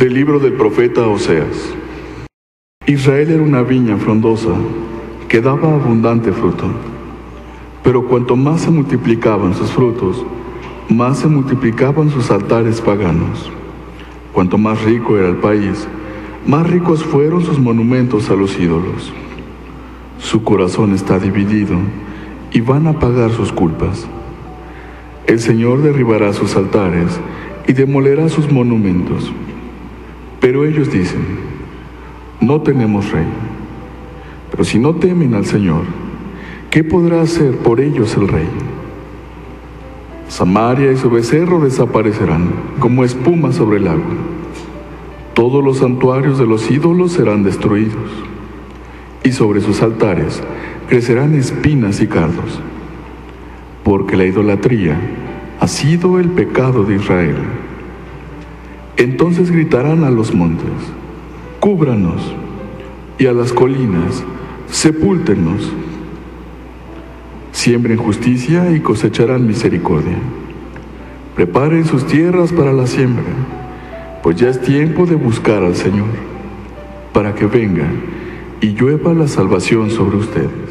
Del libro del profeta Oseas. Israel era una viña frondosa que daba abundante fruto, pero cuanto más se multiplicaban sus frutos, más se multiplicaban sus altares paganos. Cuanto más rico era el país, más ricos fueron sus monumentos a los ídolos. Su corazón está dividido y van a pagar sus culpas. El Señor derribará sus altares y demolerá sus monumentos. Pero ellos dicen: no tenemos rey. Pero si no temen al Señor, ¿qué podrá hacer por ellos el rey? Samaria y su becerro desaparecerán como espuma sobre el agua. Todos los santuarios de los ídolos serán destruidos, y sobre sus altares crecerán espinas y cardos, porque la idolatría ha sido el pecado de Israel. Entonces gritarán a los montes: cúbranos, y a las colinas: sepúltennos. Siembren justicia y cosecharán misericordia. Preparen sus tierras para la siembra, pues ya es tiempo de buscar al Señor, para que venga y llueva la salvación sobre ustedes.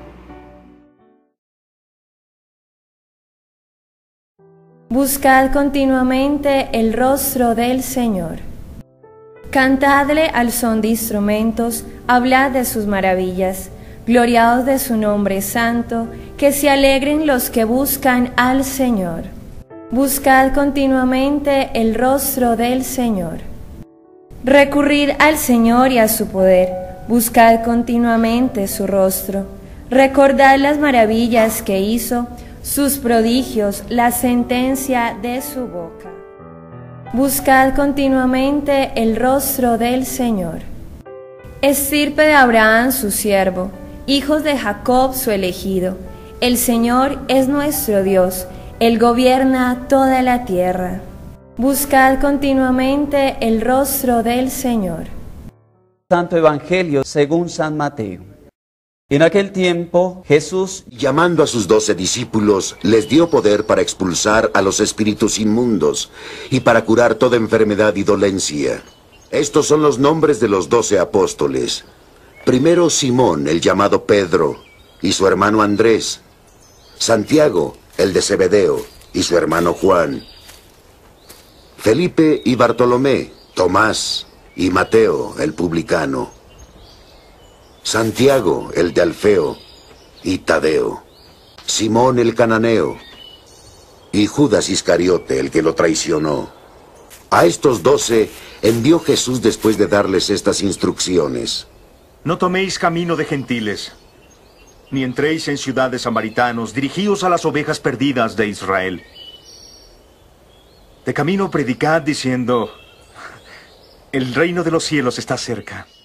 Buscad continuamente el rostro del Señor. Cantadle al son de instrumentos, hablad de sus maravillas, gloriaos de su nombre santo, que se alegren los que buscan al Señor. Buscad continuamente el rostro del Señor. Recurrid al Señor y a su poder, buscad continuamente su rostro. Recordad las maravillas que hizo, sus prodigios, la sentencia de su boca. Buscad continuamente el rostro del Señor. Estirpe de Abraham su siervo, hijos de Jacob su elegido. El Señor es nuestro Dios, Él gobierna toda la tierra. Buscad continuamente el rostro del Señor. Santo Evangelio según San Mateo. En aquel tiempo, Jesús, llamando a sus 12 discípulos, les dio poder para expulsar a los espíritus inmundos y para curar toda enfermedad y dolencia. Estos son los nombres de los 12 apóstoles. Primero Simón, el llamado Pedro, y su hermano Andrés. Santiago, el de Zebedeo, y su hermano Juan. Felipe y Bartolomé, Tomás y Mateo, el publicano. Santiago, el de Alfeo, y Tadeo, Simón el cananeo, y Judas Iscariote, el que lo traicionó. A estos 12 envió Jesús después de darles estas instrucciones. No toméis camino de gentiles, ni entréis en ciudad de samaritanos, dirigíos a las ovejas perdidas de Israel. De camino predicad diciendo: el reino de los cielos está cerca.